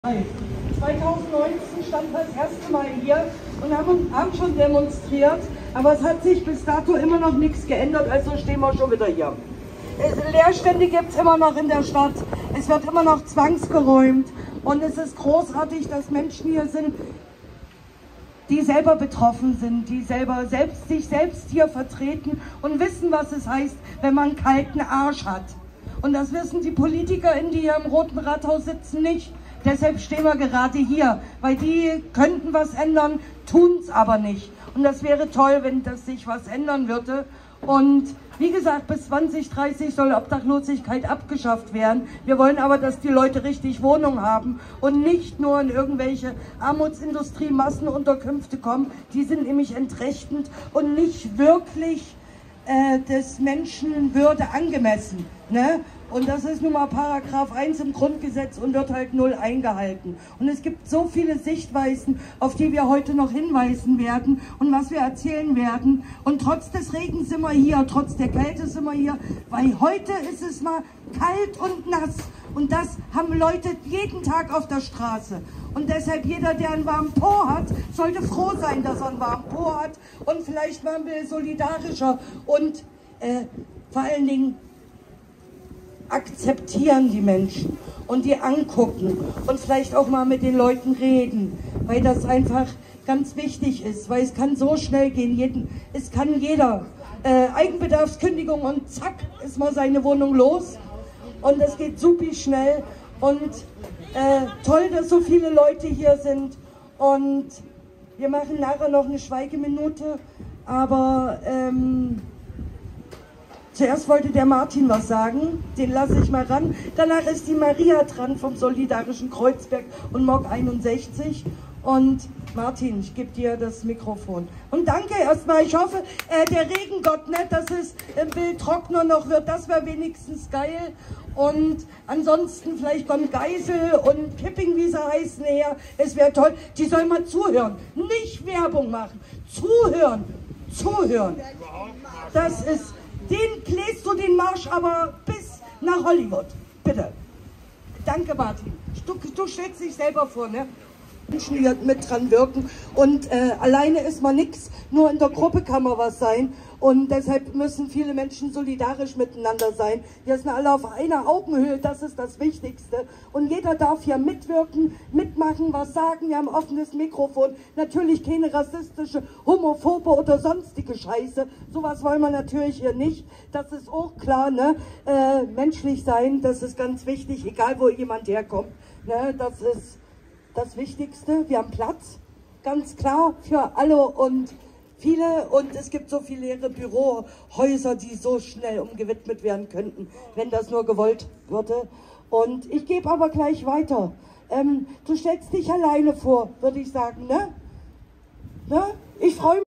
2019 standen wir das erste Mal hier und haben schon demonstriert, aber es hat sich bis dato immer noch nichts geändert, also stehen wir schon wieder hier. Leerstände gibt es immer noch in der Stadt, es wird immer noch zwangsgeräumt und es ist großartig, dass Menschen hier sind, die selber betroffen sind, die sich selbst hier vertreten und wissen, was es heißt, wenn man einen kalten Arsch hat. Und das wissen die PolitikerInnen, die hier im Roten Rathaus sitzen, nicht. Deshalb stehen wir gerade hier, weil die könnten was ändern, tun es aber nicht. Und das wäre toll, wenn das sich was ändern würde. Und wie gesagt, bis 2030 soll Obdachlosigkeit abgeschafft werden. Wir wollen aber, dass die Leute richtig Wohnung haben und nicht nur in irgendwelche Armutsindustrie-Massenunterkünfte kommen. Die sind nämlich entrechtend und nicht wirklich des Menschenwürde angemessen. Ne? Und das ist nun mal Paragraph 1 im Grundgesetz und wird halt null eingehalten. Und es gibt so viele Sichtweisen, auf die wir heute noch hinweisen werden und was wir erzählen werden. Und trotz des Regens sind wir hier, trotz der Kälte sind wir hier, weil heute ist es mal kalt und nass. Und das haben Leute jeden Tag auf der Straße. Und deshalb jeder, der einen warmen Po hat, sollte froh sein, dass er einen warmen Po hat. Und vielleicht mal ein bisschen solidarischer und vor allen Dingen akzeptieren die Menschen und die angucken und vielleicht auch mal mit den Leuten reden, weil das einfach ganz wichtig ist, weil es kann so schnell gehen, es kann jeder, Eigenbedarfskündigung und zack, ist mal seine Wohnung los und es geht super schnell und toll, dass so viele Leute hier sind und wir machen nachher noch eine Schweigeminute, aber zuerst wollte der Martin was sagen, den lasse ich mal ran. Danach ist die Maria dran vom Solidarischen Kreuzberg und Mog 61. Und Martin, ich gebe dir das Mikrofon. Und danke erstmal. Ich hoffe, der Regengott, nicht, dass es ein bisschen trockener noch wird, das wäre wenigstens geil. Und ansonsten vielleicht kommt Geisel und Kipping, wie sie heißen, her. Es wäre toll. Die sollen mal zuhören, nicht Werbung machen. Zuhören, zuhören. Das ist... Den bläst du den Marsch aber bis nach Hollywood. Bitte. Danke, Martin. Du stellst dich selber vor, ne? Menschen, die mit dran wirken. Und alleine ist man nichts. Nur in der Gruppe kann man was sein. Und deshalb müssen viele Menschen solidarisch miteinander sein. Wir sind alle auf einer Augenhöhe, das ist das Wichtigste. Und jeder darf hier mitwirken, mitmachen, was sagen. Wir haben ein offenes Mikrofon. Natürlich keine rassistische, homophobe oder sonstige Scheiße. Sowas wollen wir natürlich hier nicht. Das ist auch klar, ne? Menschlich sein, das ist ganz wichtig, egal wo jemand herkommt. Ne? Das ist das Wichtigste. Wir haben Platz, ganz klar, für alle und viele, und es gibt so viele leere Bürohäuser, die so schnell umgewidmet werden könnten, wenn das nur gewollt würde. Und ich gebe aber gleich weiter. Du stellst dich alleine vor, würde ich sagen, ne? Ne? Ich freue mich.